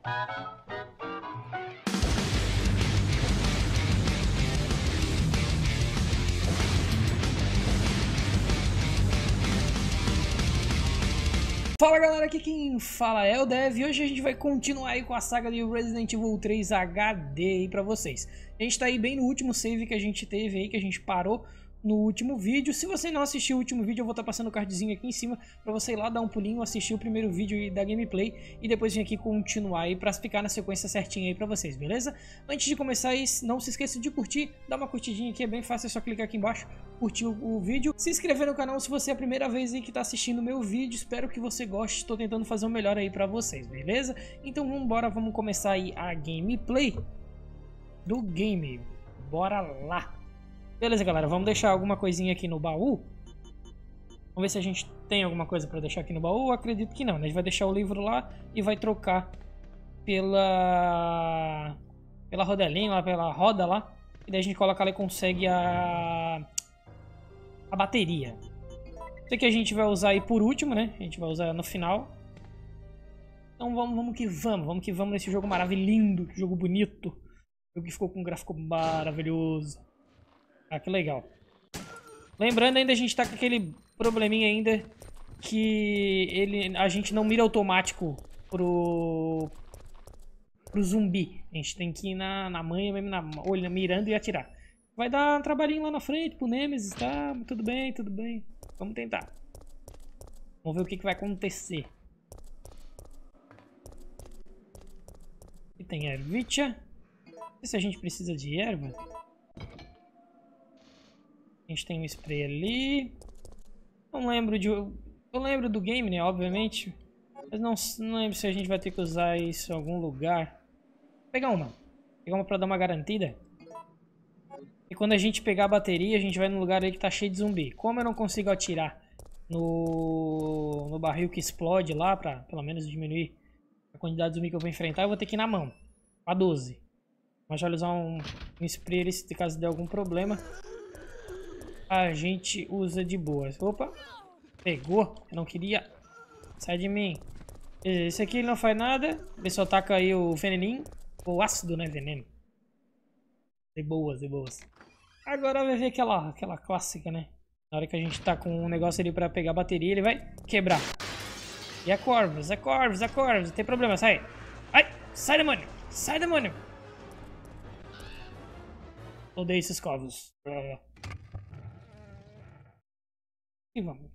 Fala galera, aqui quem fala é o Dev e hoje a gente vai continuar aí com a saga de Resident Evil 3 HD aí pra vocês. A gente tá aí bem no último save que a gente teve aí, que a gente parou no último vídeo. Se você não assistiu o último vídeo, eu vou estar passando o cardzinho aqui em cima pra você ir lá dar um pulinho, assistir o primeiro vídeo aí da gameplay e depois vir aqui continuar aí pra ficar na sequência certinha aí pra vocês, beleza? Antes de começar aí, não se esqueça de curtir, dá uma curtidinha aqui, é bem fácil, é só clicar aqui embaixo, curtir o vídeo, se inscrever no canal se você é a primeira vez aí que tá assistindo o meu vídeo, espero que você goste, tô tentando fazer o melhor aí pra vocês, beleza? Então vamos começar aí a gameplay do game, bora lá! Beleza, galera, vamos deixar alguma coisinha aqui no baú. Vamos ver se a gente tem alguma coisa pra deixar aqui no baú. Acredito que não, né? A gente vai deixar o livro lá e vai trocar pela rodelinha lá, pela roda lá. E daí a gente coloca lá e consegue a bateria. Isso aqui a gente vai usar aí por último, né? A gente vai usar no final. Então vamos que vamos nesse jogo maravilhoso, que jogo bonito. Jogo que ficou com um gráfico maravilhoso. Ah, que legal. Lembrando ainda, a gente tá com aquele probleminha ainda que a gente não mira automático pro zumbi. A gente tem que ir na manha mesmo, mirando e atirar. Vai dar um trabalhinho lá na frente pro Nemesis, tá? Tudo bem, tudo bem. Vamos tentar. Vamos ver o que vai acontecer. Aqui tem ervicha. Não sei se a gente precisa de erva. A gente tem um spray ali. Não lembro de... Eu lembro do game, né? Obviamente. Mas não lembro se a gente vai ter que usar isso em algum lugar. Vou pegar uma. Vou pegar uma pra dar uma garantida. E quando a gente pegar a bateria, a gente vai no lugar aí que tá cheio de zumbi. Como eu não consigo atirar no barril que explode lá, pra pelo menos diminuir a quantidade de zumbi que eu vou enfrentar, eu vou ter que ir na mão. A 12. Mas já usar um spray ali, se caso der algum problema. A gente usa de boas. Opa, pegou. Eu não queria. Sai de mim. Esse aqui ele não faz nada. Ele só taca aí o veneninho. O ácido, né? Veneno. De boas, de boas. Agora vai ver aquela clássica, né? Na hora que a gente tá com um negócio ali pra pegar a bateria, ele vai quebrar. E é Corvus, é Corvus, é Corvus. Não tem problema, sai. Ai, sai, demônio. Sai, demônio. Odeio esses Corvus. E vamos.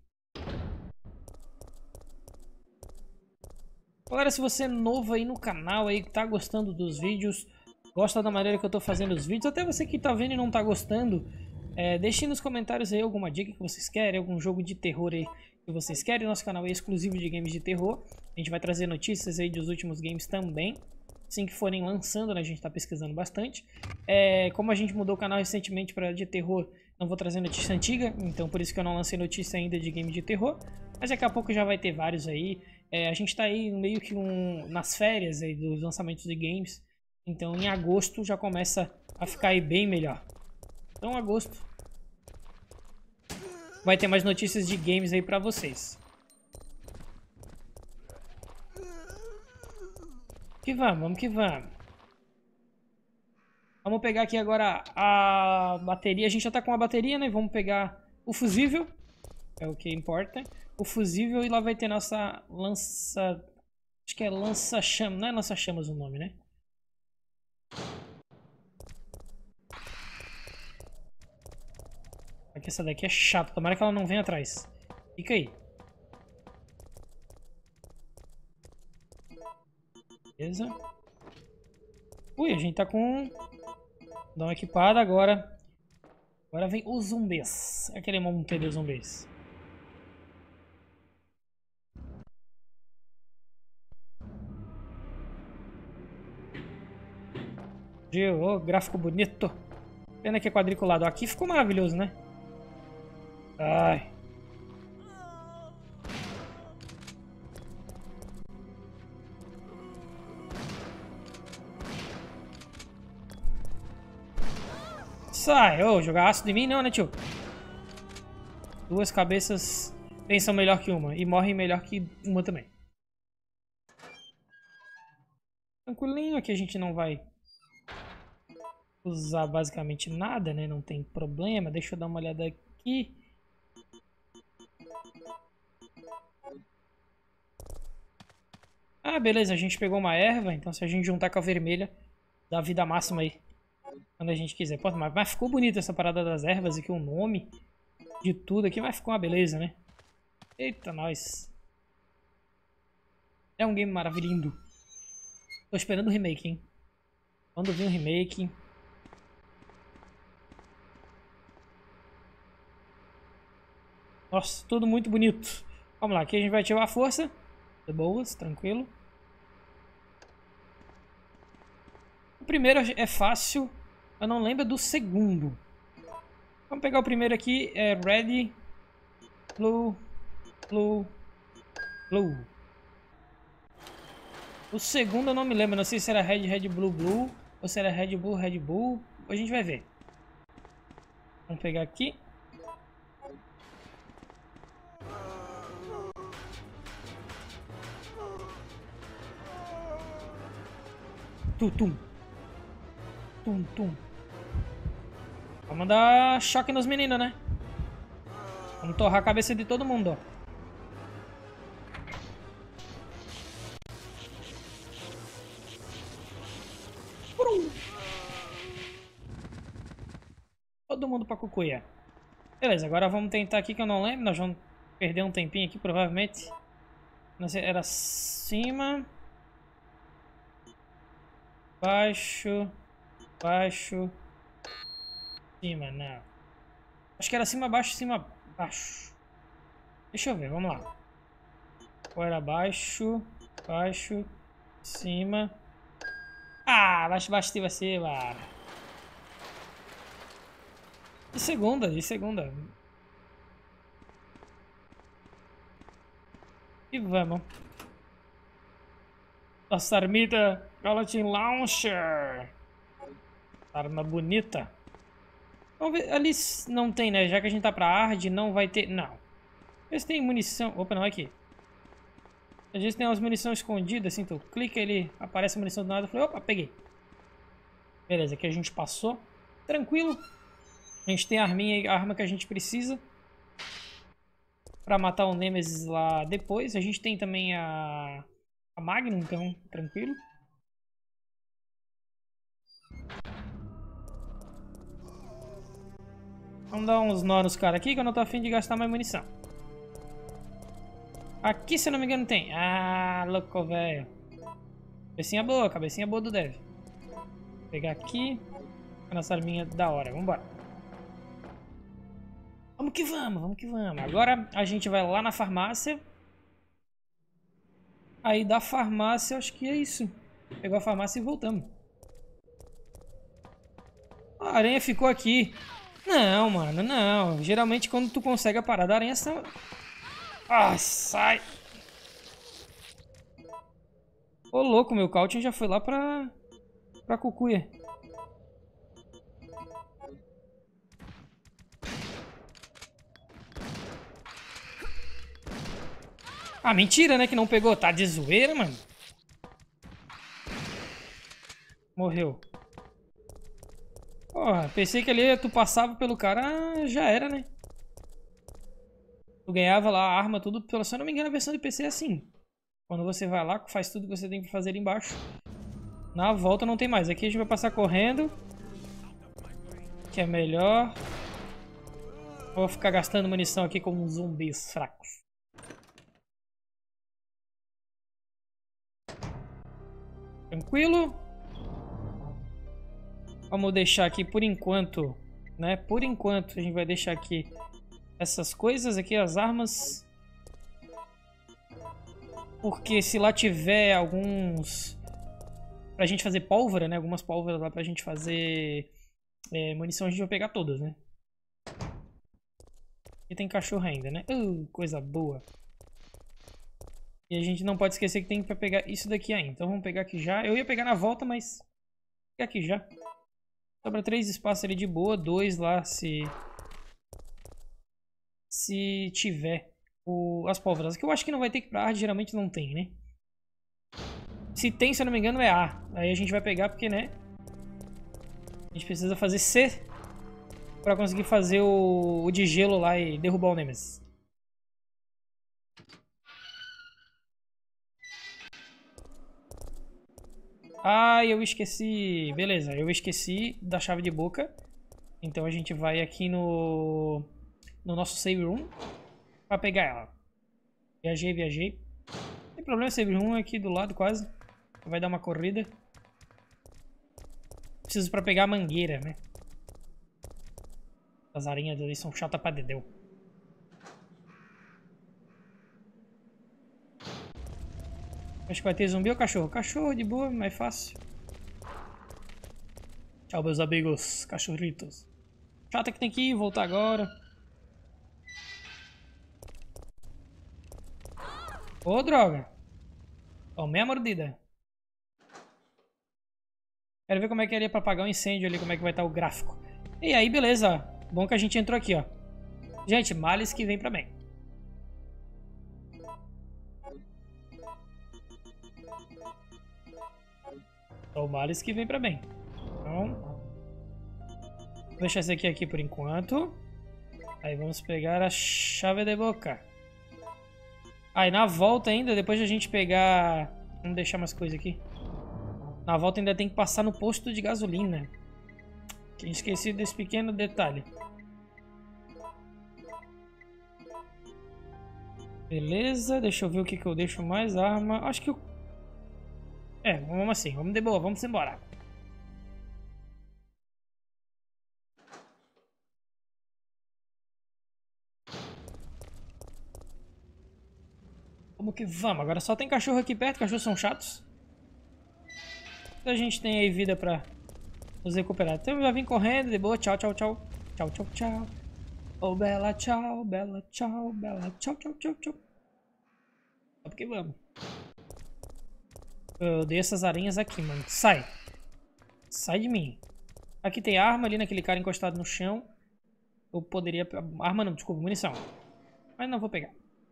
Galera, se você é novo aí no canal, aí, que tá gostando dos vídeos, gosta da maneira que eu tô fazendo os vídeos, até você que tá vendo e não tá gostando, deixe nos comentários aí alguma dica que vocês querem, algum jogo de terror aí que vocês querem. Nosso canal é exclusivo de games de terror. A gente vai trazer notícias aí dos últimos games também. Assim que forem lançando, né, a gente tá pesquisando bastante. Como a gente mudou o canal recentemente para de terror, não vou trazer notícia antiga, então por isso que eu não lancei notícia ainda de game de terror. Mas daqui a pouco já vai ter vários aí. A gente tá aí meio que nas férias aí dos lançamentos de games. Então em agosto já começa a ficar aí bem melhor. Então agosto vai ter mais notícias de games aí pra vocês. Que vamos que vamos. Vamos pegar aqui agora a bateria. A gente já tá com a bateria, né? Vamos pegar o fusível. É o que importa. O fusível e lá vai ter nossa lança... Acho que é lança-chamas. Não é lança-chamas o nome, né? Aqui, essa daqui é chata. Tomara que ela não venha atrás. Fica aí. Beleza. Ui, a gente tá com... Dá uma equipada agora. Agora vem os zumbis. Aquele monte de zumbis. Oh, gráfico bonito. Pena que é quadriculado. Aqui ficou maravilhoso, né? Ai. Sai, ô, jogar ácido em mim não, né, tio? Duas cabeças pensam melhor que uma e morrem melhor que uma também. Tranquilinho, aqui a gente não vai usar basicamente nada, né? Não tem problema. Deixa eu dar uma olhada aqui. Ah, beleza, a gente pegou uma erva, então se a gente juntar com a vermelha, dá vida máxima aí. Quando a gente quiser. Pô, mas ficou bonita essa parada das ervas aqui, o nome de tudo aqui, mas ficou uma beleza, né? Eita, nós. É um game maravilhoso. Tô esperando o remake, hein? Quando vir o remake... Nossa, tudo muito bonito. Vamos lá, aqui a gente vai ativar a força. De boas, tranquilo. O primeiro é fácil. Eu não lembro do segundo. Vamos pegar o primeiro aqui. É Red, Blue, Blue, Blue. O segundo eu não me lembro. Não sei se era Red, Red, Blue, Blue. Ou se era Red Bull, Red Bull. A gente vai ver. Vamos pegar aqui. Tum. Tum. Vamos dar choque nos meninos, né? Vamos torrar a cabeça de todo mundo, ó. Todo mundo pra cucuia. Beleza, agora vamos tentar aqui que eu não lembro. Nós vamos perder um tempinho aqui, provavelmente. Não sei, era cima... Baixo, cima, não. Acho que era cima, baixo, baixo. Deixa eu ver, vamos lá. Ou era baixo, cima. Ah, baixo, cima. De segunda. E vamos. Nossa armida Galatin Launcher. Arma bonita. Vamos ver. Ali não tem, né? Já que a gente tá pra hard, não vai ter. Não. Vê se tem munição. Opa, não, aqui. Às vezes tem umas munições escondidas, assim, tu clica ele, aparece a munição do nada. Eu falei, opa, peguei. Beleza, aqui a gente passou. Tranquilo. A gente tem a arma que a gente precisa pra matar o Nemesis lá depois. A gente tem também a Magnum, então tranquilo. Vamos dar uns nó nos caras aqui que eu não tô afim de gastar mais munição. Aqui, se eu não me engano, tem. Ah, louco, velho. Cabecinha boa do Dev. Vou pegar aqui. A nossa arminha da hora. Vambora. Vamos que vamos. Agora a gente vai lá na farmácia. Aí da farmácia, acho que é isso. Pegou a farmácia e voltamos. A aranha ficou aqui. Não, mano, não. Geralmente quando tu consegue a parada, a aranha está... Ah, sai. Ô, louco, meu Caution já foi lá pra cucuia. Ah, mentira, né, que não pegou. Tá de zoeira, mano. Morreu. Porra, pensei que ali tu passava pelo cara, já era, né? Tu ganhava lá a arma, tudo. Se eu não me engano, a versão de PC é assim. Quando você vai lá, faz tudo que você tem que fazer ali embaixo. Na volta não tem mais. Aqui a gente vai passar correndo. Que é melhor. Vou ficar gastando munição aqui com zumbis fracos. Tranquilo. Vamos deixar aqui por enquanto, né? Por enquanto a gente vai deixar aqui essas coisas aqui, as armas. Porque se lá tiver alguns... Pra gente fazer pólvora, né? Algumas pólvoras lá pra gente fazer munição, a gente vai pegar todas, né? E tem cachorro ainda, né? Coisa boa. E a gente não pode esquecer que tem pra pegar isso daqui ainda. Então vamos pegar aqui já. Eu ia pegar na volta, mas... Vou pegar aqui já. Sobra 3 espaços ali de boa. 2 lá se tiver as pólvoras. Que eu acho que não vai ter que ir pra hard, geralmente não tem, né? Se tem, se eu não me engano, é A. Aí a gente vai pegar porque, né? A gente precisa fazer C pra conseguir fazer o de gelo lá e derrubar o Nemesis. Ah, eu esqueci. Beleza, eu esqueci da chave de boca. Então a gente vai aqui no nosso save room pra pegar ela. Viajei, viajei. Não tem problema, save room é aqui do lado quase. Vai dar uma corrida. Preciso pra pegar a mangueira, né? As aranhas ali são chatas pra dedéu. Acho que vai ter zumbi ou cachorro? Cachorro de boa, mais fácil. Tchau, meus amigos, cachorritos. Chata que tem que ir, voltar agora. Ô, droga. Tomei a mordida. Quero ver como é que ele é pra apagar o incêndio ali, como é que vai estar o gráfico. E aí, beleza. Bom que a gente entrou aqui, ó. Gente, males que vem pra bem. Então, males que vem pra bem. Então, vou deixar esse aqui por enquanto. Aí vamos pegar a chave de boca. Aí na volta ainda, depois de a gente pegar... Vamos deixar umas coisas aqui. Na volta ainda tem que passar no posto de gasolina. Tinha esquecido desse pequeno detalhe. Beleza, deixa eu ver o que eu deixo mais. Arma, acho que eu... vamos assim, vamos de boa, vamos embora. Como que vamos? Agora só tem cachorro aqui perto, cachorros são chatos. A gente tem aí vida pra nos recuperar. Então já vim correndo, de boa, tchau, tchau, tchau. Tchau, tchau, tchau. Oh, bela, tchau, bela, tchau, bela, tchau, tchau, tchau, tchau. Vamos que vamos. Eu odeio essas aranhas aqui, mano. Sai. Sai de mim. Aqui tem arma ali naquele cara encostado no chão. Eu poderia... Arma não, desculpa, munição. Mas não vou pegar.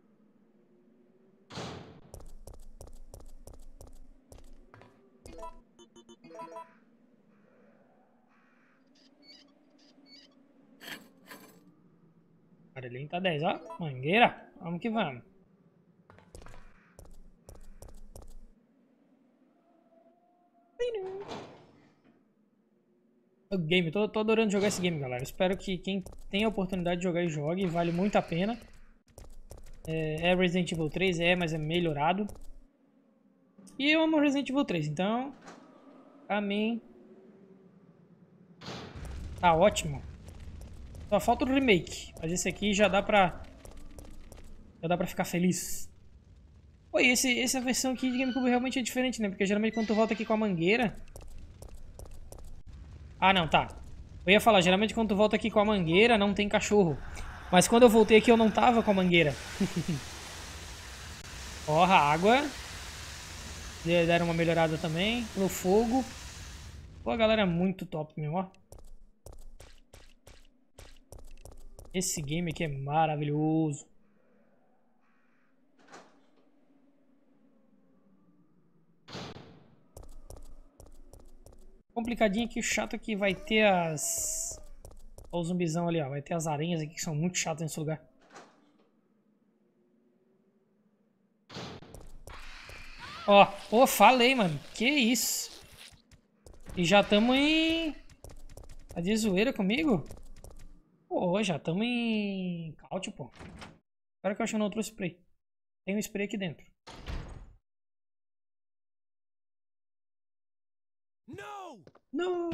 Barulhinho tá 10, ó. Mangueira. Vamos que vamos. O game, tô adorando jogar esse game, galera. Espero que quem tem a oportunidade de jogar e jogue. Vale muito a pena. É Resident Evil 3, mas é melhorado. E eu amo Resident Evil 3, então... Pra mim... Tá ótimo. Só falta o remake. Mas esse aqui já dá pra... Já dá pra ficar feliz. Pô, e essa versão aqui de GameCube realmente é diferente, né? Porque geralmente quando tu volta aqui com a mangueira... Ah, não, tá. Eu ia falar, geralmente quando tu volta aqui com a mangueira não tem cachorro. Mas quando eu voltei aqui eu não tava com a mangueira. Ó, a água. Deram uma melhorada também. No fogo. Pô, a galera é muito top mesmo, ó. Esse game aqui é maravilhoso. Complicadinho aqui, chato que vai ter as... Olha o zumbizão ali, ó. Vai ter as aranhas aqui que são muito chatas nesse lugar. Ó, falei, mano. Que isso? E já tamo em... Tá de zoeira comigo? Pô, já tamo em... Caute, pô. Agora que eu acho que eu não trouxe spray. Tem um spray aqui dentro. No!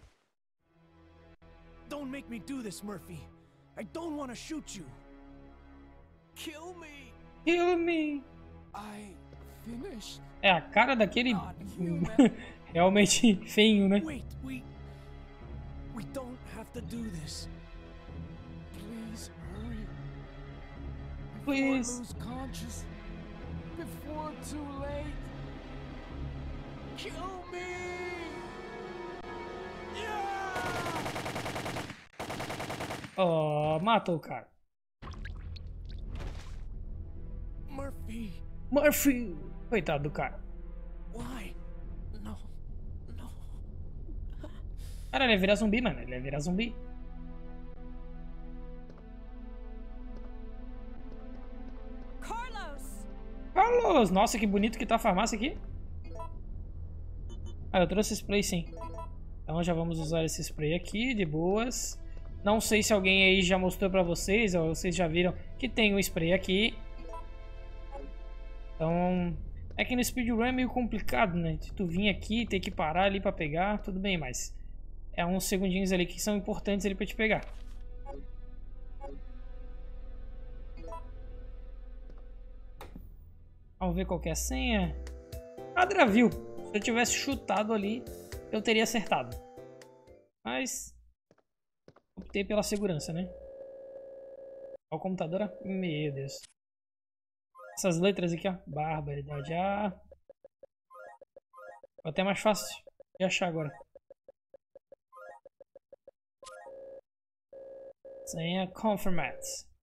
Don't make me do this, Murphy. I don't want to shoot you. Kill me. Kill me. I finished. É a cara daquele realmente feinho, né? Wait, we don't have to do this. Please hurry. Before I Please. lose conscious. Before too late. Kill me. Ó, matou o cara. Murphy, Murphy! Coitado do cara. why? Cara, ele ia virar zumbi, mano. Ele ia virar zumbi. Carlos! Nossa, que bonito que tá a farmácia aqui. Ah, eu trouxe spray sim. Então já vamos usar esse spray aqui, de boas. Não sei se alguém aí já mostrou pra vocês, ou vocês já viram que tem um spray aqui. Então, é que no speedrun é meio complicado, né? Se tu vir aqui, ter que parar ali pra pegar, tudo bem, mas é uns segundinhos ali que são importantes ali pra te pegar. Vamos ver qual que é a senha. Adravil. Se eu tivesse chutado ali, eu teria acertado. Mas optei pela segurança, né? Olha o computador, ó. Meu Deus. Essas letras aqui, ó. Barbaridade. Ah. Até mais fácil de achar agora. Senha confirmado.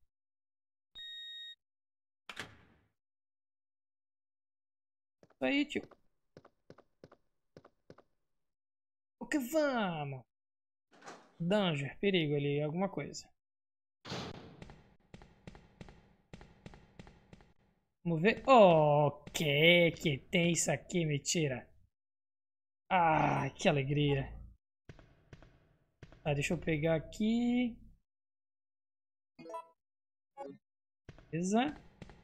Isso aí, tio. O que vamos? Danger, perigo ali, alguma coisa. Vamos ver. Oh, que tem isso aqui, mentira. Ah, que alegria. Tá, deixa eu pegar aqui. Beleza.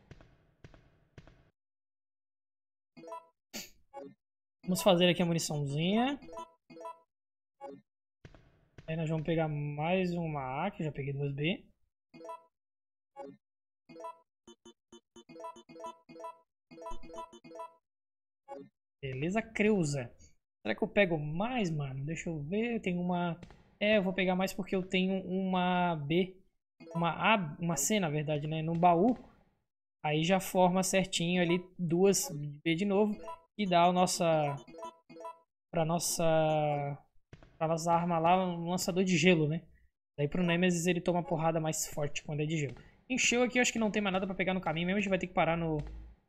Vamos fazer aqui a muniçãozinha. Aí nós vamos pegar mais uma A, que eu já peguei 2B. Beleza, Creuza. Será que eu pego mais, mano? Deixa eu ver. Eu tenho uma... É, eu vou pegar mais porque eu tenho uma B. Uma A, uma C, na verdade, né? No baú. Aí já forma certinho ali duas B de novo. E dá a nossa... Pra nossa arma lá, um lançador de gelo, né? Daí pro Nemesis ele toma porrada mais forte quando é de gelo. Encheu aqui, eu acho que não tem mais nada pra pegar no caminho. Mesmo a gente vai ter que parar no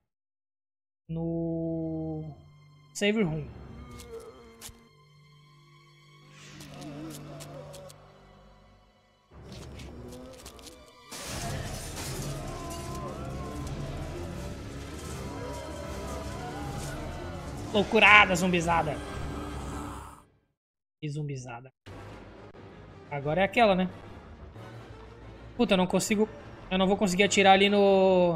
Save Room. Loucurada, zumbizada. E zumbizada. Agora é aquela, né? Puta, eu não consigo... Eu não vou conseguir atirar ali no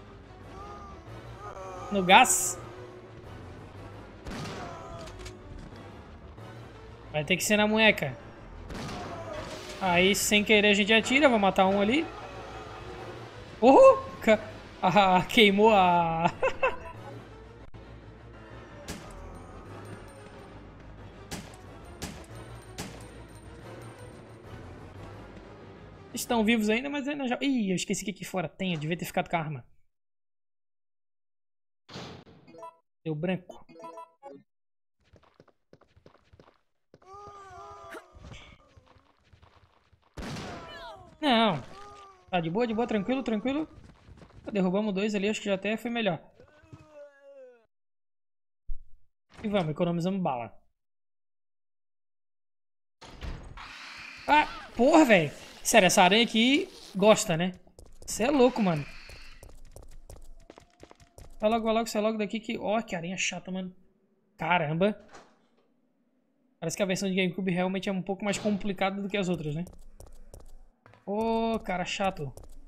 gás. Vai ter que ser na munheca. Aí, sem querer, a gente atira. Vou matar um ali. Queimou a... Estão vivos ainda, mas ainda já... Ih, eu esqueci que aqui fora tem. Eu devia ter ficado com a arma. Deu branco. Não. Tá de boa, tranquilo, tranquilo. Derrubamos dois ali, acho que já até foi melhor. E vamos, economizamos bala. Ah, porra, velho. Sério, essa aranha aqui gosta, né? Você é louco, mano. Sai logo daqui que... Ó, que aranha chata, mano. Caramba. Parece que a versão de GameCube realmente é um pouco mais complicada do que as outras, né? Ô, cara chato.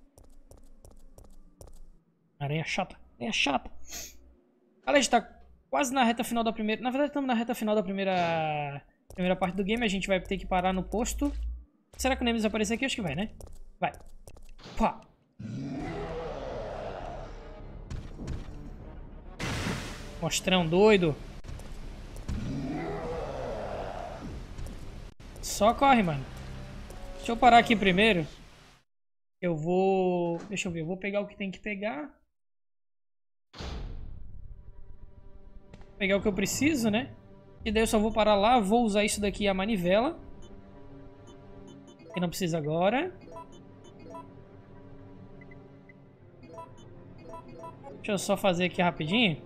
Aranha chata. Aranha chata. Olha, a gente tá quase na reta final da primeira... Na verdade, estamos na reta final da primeira parte do game. A gente vai ter que parar no posto. Será que o Nemesis vai aparecer aqui? Acho que vai, né? Vai. Pá. Mostrão doido. Só corre, mano. Deixa eu parar aqui primeiro. Eu vou... Deixa eu ver. Eu vou pegar o que tem que pegar. Pegar o que eu preciso, né? E daí eu só vou parar lá. Vou usar isso daqui, a manivela. Que não precisa agora. Deixa eu só fazer aqui rapidinho.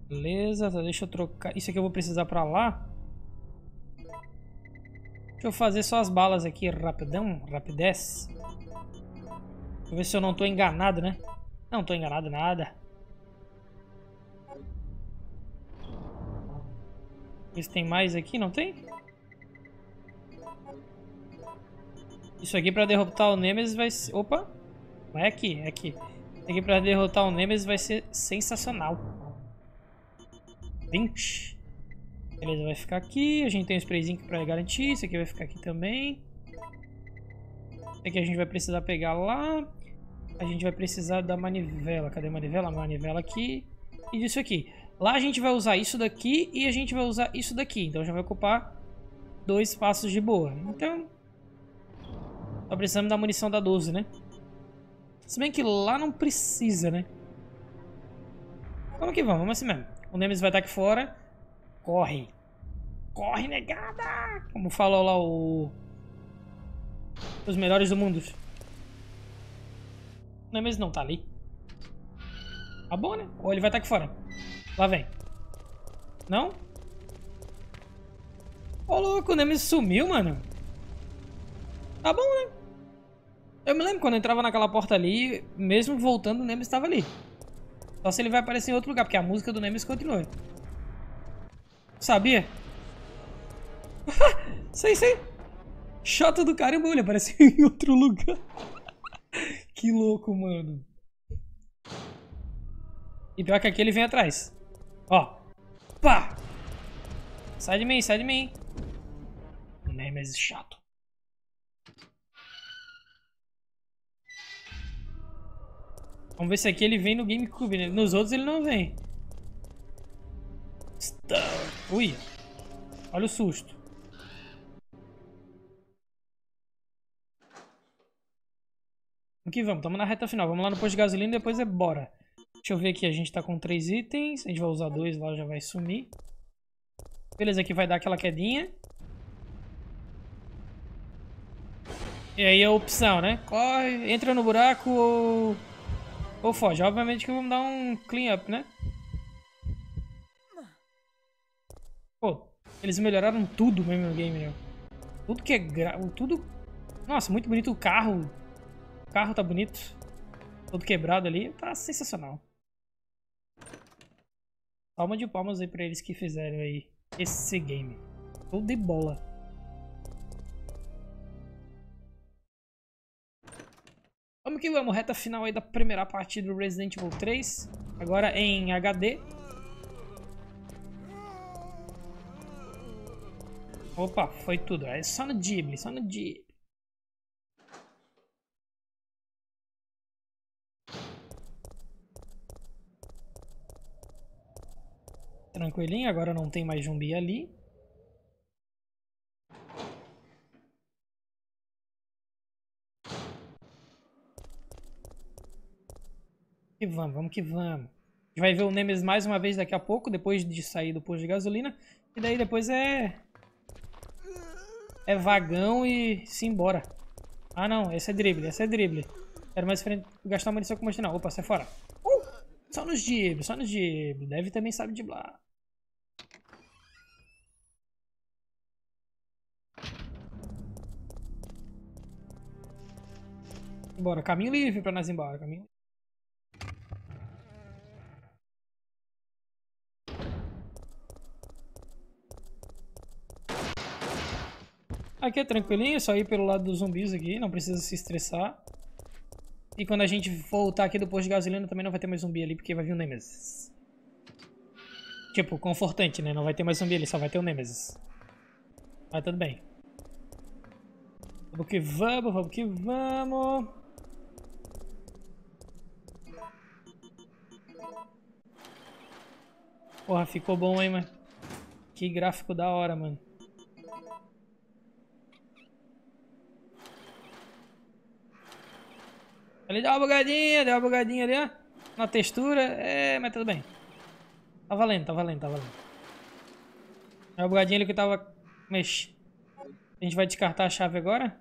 Beleza, tá, deixa eu trocar. Isso aqui eu vou precisar pra lá. Deixa eu fazer só as balas aqui rapidão, rapidez. Deixa eu ver se eu não tô enganado, né? Não tô enganado nada. Ver se tem mais aqui, não tem? Isso aqui pra derrotar o Nemesis vai ser... Opa! Não é aqui, é aqui. Isso aqui pra derrotar o Nemesis vai ser sensacional. 20. Beleza, vai ficar aqui. A gente tem um sprayzinho pra garantir. Isso aqui vai ficar aqui também. Isso aqui a gente vai precisar pegar lá. A gente vai precisar da manivela. Cadê a manivela? A manivela aqui. E disso aqui. Lá a gente vai usar isso daqui e a gente vai usar isso daqui. Então já vai ocupar 2 espaços de boa. Então... Só precisamos da munição da 12, né? Se bem que lá não precisa, né? Vamos que vamos assim mesmo. O Nemesis vai estar aqui fora. Corre. Corre, negada! Como falou lá os melhores do mundo. O Nemesis não tá ali. Tá bom, né? Ou ele vai estar aqui fora. Lá vem. Não? Ô, louco, o Nemesis sumiu, mano. Tá bom, né? Eu me lembro quando eu entrava naquela porta ali, mesmo voltando, o Nemesis estava ali. Só se ele vai aparecer em outro lugar, porque a música do Nemesis continua. Sabia? Sei. Shot do caramba, ele apareceu em outro lugar. Que louco, mano. E pior que aqui ele vem atrás. Ó. Pá! Sai de mim, sai de mim. Nemesis chato. Vamos ver se aqui ele vem no GameCube, né? Nos outros ele não vem. Ui. Olha o susto. Aqui vamos, estamos na reta final. Vamos lá no posto de gasolina e depois é bora. Deixa eu ver aqui, a gente tá com 3 itens. A gente vai usar 2 lá, já vai sumir. Beleza, aqui vai dar aquela quedinha. E aí é a opção, né? Corre, entra no buraco ou foge. Obviamente que vamos dar um clean up, né? Pô, eles melhoraram tudo mesmo no game, né? Tudo que é tudo... Nossa, muito bonito o carro. O carro tá bonito. Todo quebrado ali. Tá sensacional. Palma de palmas aí pra eles que fizeram aí esse game. Tudo de bola. Vamos que vamos, reta final aí da primeira parte do Resident Evil 3. Agora em HD. Opa, foi tudo. É só no Ghibli, só no Ghibli. Tranquilinho, agora não tem mais zumbi ali. E vamos que vamos. A gente vai ver o Nemesis mais uma vez daqui a pouco, depois de sair do posto de gasolina. E daí depois é vagão e simbora. Ah não, esse é drible, Quero mais gastar munição com mochila não. Opa, sai fora. Só nos drible, Deve também sabe driblar. Bora, caminho livre pra nós ir embora, caminho. Aqui é tranquilinho, é só ir pelo lado dos zumbis aqui, não precisa se estressar. E quando a gente voltar aqui do posto de gasolina também não vai ter mais zumbi ali, porque vai vir o Nemesis. Tipo, confortante, né? Não vai ter mais zumbi ali, só vai ter o Nemesis. Mas tudo bem. Vamos que vamos. Porra, ficou bom, hein, mano. Que gráfico da hora, mano. Ele deu uma bugadinha ali, ó. Na textura, mas tudo bem. Tá valendo. É uma bugadinha ali que tava... Mexe. A gente vai descartar a chave agora.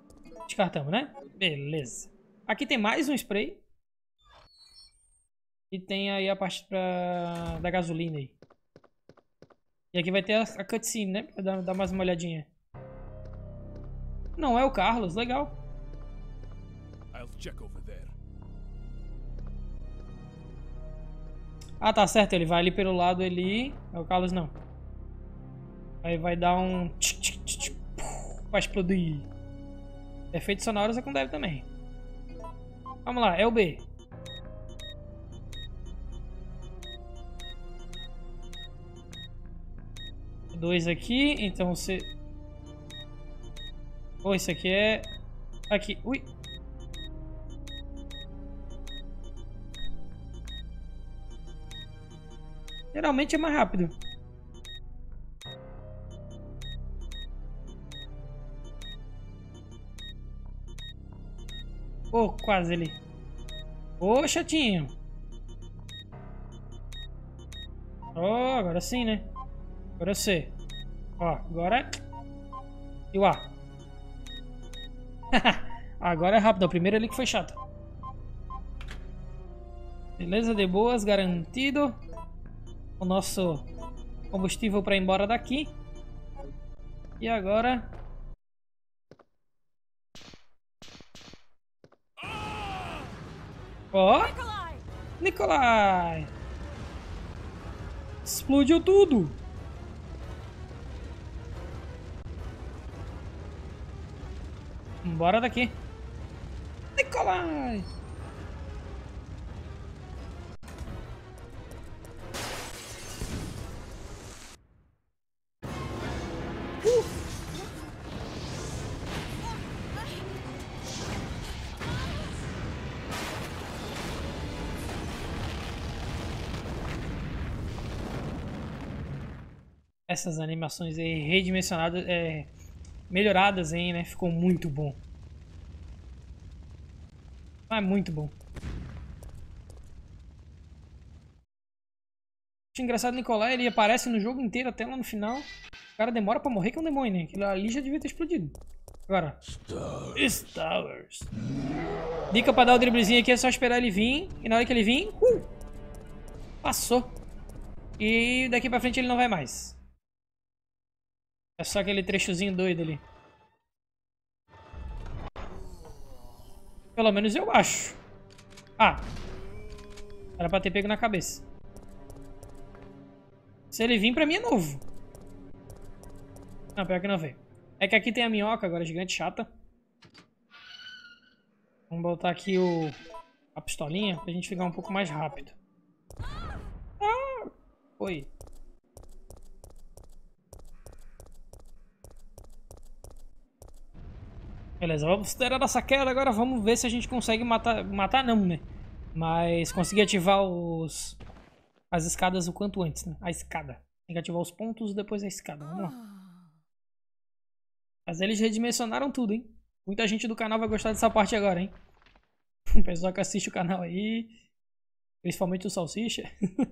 Descartamos, né? Beleza. Aqui tem mais um spray. E tem aí a parte da gasolina aí. E aqui vai ter a cutscene, né? Pra dar mais uma olhadinha. Não é o Carlos, legal. I'll check over there. Ah, tá certo, ele vai ali pelo lado ali. É o Carlos não. Aí vai dar um... Vai explodir. Efeitos sonoros é com deve também. Vamos lá, é o B. Dois aqui, então você... Oh, esse aqui é... Aqui, ui. Geralmente é mais rápido. Oh, quase ali. Ô, chatinho. Oh, agora sim, né? Agora você. Ó, agora... E o A. Agora é rápido. O primeiro ali que foi chato. Beleza, de boas, garantido. O nosso combustível para ir embora daqui. E agora... Ó! Nikolai! Explodiu tudo! Bora daqui! Nikolai! Essas animações aí redimensionadas, melhoradas aí, né? Ficou muito bom. Ah, muito bom. Acho engraçado o Nikolai, ele aparece no jogo inteiro até lá no final. O cara demora pra morrer que é um demônio, né? Aquilo ali já devia ter explodido. Agora. Stars. Dica pra dar o driblezinho aqui é só esperar ele vir. E na hora que ele vir, passou. E daqui pra frente ele não vai mais. É só aquele trechozinho doido ali. Pelo menos eu acho. Ah. Era pra ter pego na cabeça. Se ele vir, pra mim é novo. Não, pior que não veio. É que aqui tem a minhoca agora, gigante, chata. Vamos botar aqui a pistolinha pra gente ficar um pouco mais rápido. Ah! Oi. Beleza, vamos ter a nossa queda agora. Vamos ver se a gente consegue matar... Matar não, né? Mas conseguir ativar as escadas o quanto antes, né? A escada. Tem que ativar os pontos, depois a escada. Vamos lá. Mas eles redimensionaram tudo, hein? Muita gente do canal vai gostar dessa parte agora, hein? O pessoal que assiste o canal aí, principalmente o Salsicha.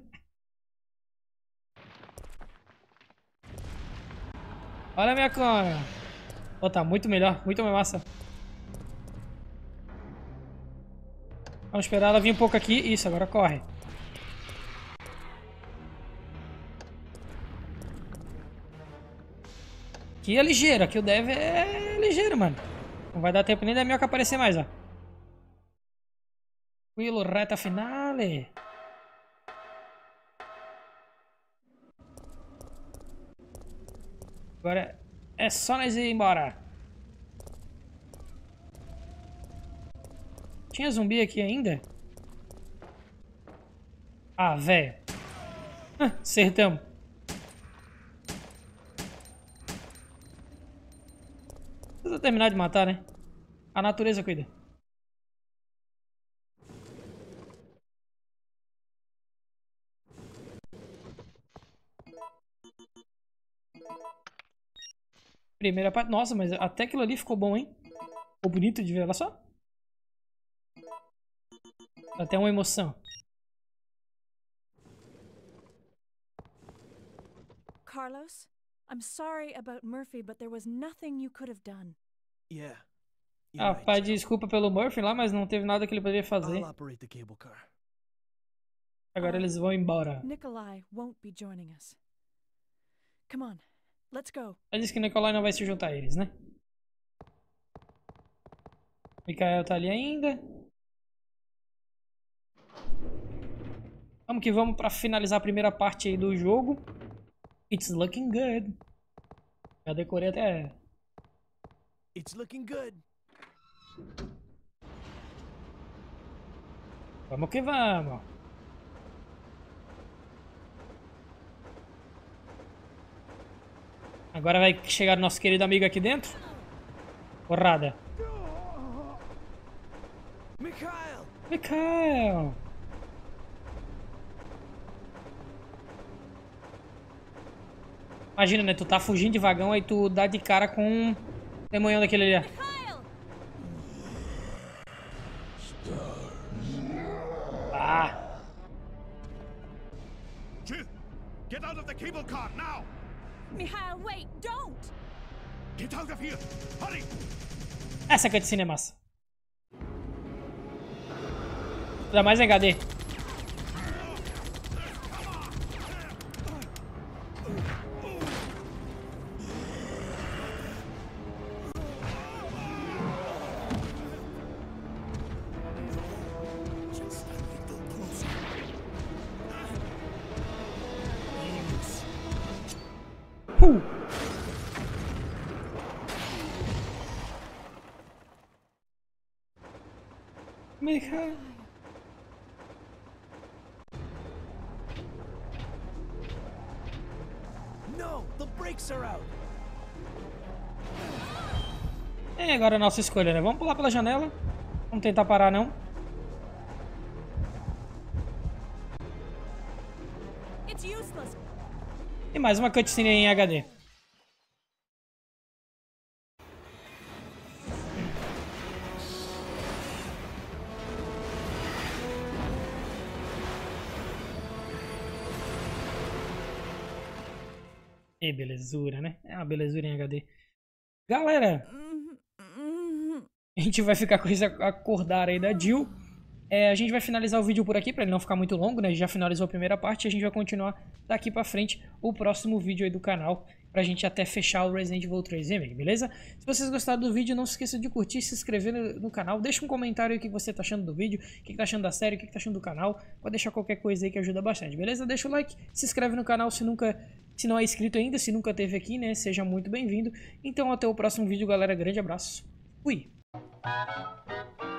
Olha a minha câmera. Oh, tá muito melhor, muito mais massa. Vamos esperar ela vir um pouco aqui. Isso, agora corre. Aqui é ligeiro, aqui o dev é ligeiro, mano. Não vai dar tempo nem da minhoca aparecer mais, ó. Tranquilo, reta finale. Agora é só nós ir embora. Tinha zumbi aqui ainda? Ah, velho. Acertamos. Precisa terminar de matar, né? A natureza cuida. Primeira parte. Nossa, mas até aquilo ali ficou bom, hein? Ficou bonito de ver, olha só. Dá até uma emoção. Carlos, I'm sorry about Murphy, but there was nothing you could have done. Yeah. Ah, pai, desculpa pelo Murphy lá, mas não teve nada que ele poderia fazer. I'll operate the cable car. Agora eles vão embora. Nikolai won't be joining us. Come on, let's go. Ele disse que Nikolai não vai se juntar a eles, né? Mikael tá ali ainda. Vamos que vamos pra finalizar a primeira parte aí do jogo. It's looking good. Já decorei até... It's looking good. Vamos que vamos. Agora vai chegar o nosso querido amigo aqui dentro. Porrada. Mikhail! Mikael. Imagina, né? Tu tá fugindo de vagão, aí tu dá de cara com um demonhão daquele ali. Ah! Jill, get out of the cable car now! Mikhail, wait, don't! Get out of here! Hurry! Essa cutscene é massa. Ainda mais em HD. Mikhail. No, the brakes are out. É, agora a nossa escolha, né? Vamos pular pela janela. Vamos tentar parar, não. It's useless. E mais uma cutscene em HD. E belezura, né? É uma belezura em HD. Galera, a gente vai ficar com esse acordar aí da Jill. A gente vai finalizar o vídeo por aqui, pra ele não ficar muito longo, né? Já finalizou a primeira parte e a gente vai continuar daqui pra frente o próximo vídeo aí do canal, pra gente até fechar o Resident Evil 3 Remake, beleza? Se vocês gostaram do vídeo, não se esqueça de curtir, se inscrever no canal, deixa um comentário aí o que você tá achando do vídeo, o que tá achando da série, o que tá achando do canal, pode deixar qualquer coisa aí que ajuda bastante, beleza? Deixa o like, se inscreve no canal se não é inscrito ainda, se nunca esteve aqui, né? Seja muito bem-vindo. Então até o próximo vídeo, galera, grande abraço, fui!